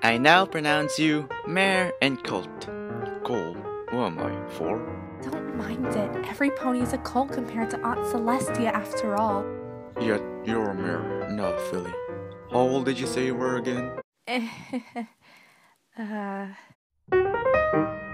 I now pronounce you mare and colt. Colt? Who am I, 4? Don't mind it. Every pony is a colt compared to Aunt Celestia after all. Yet you're a mare, not a filly. How old did you say you were again?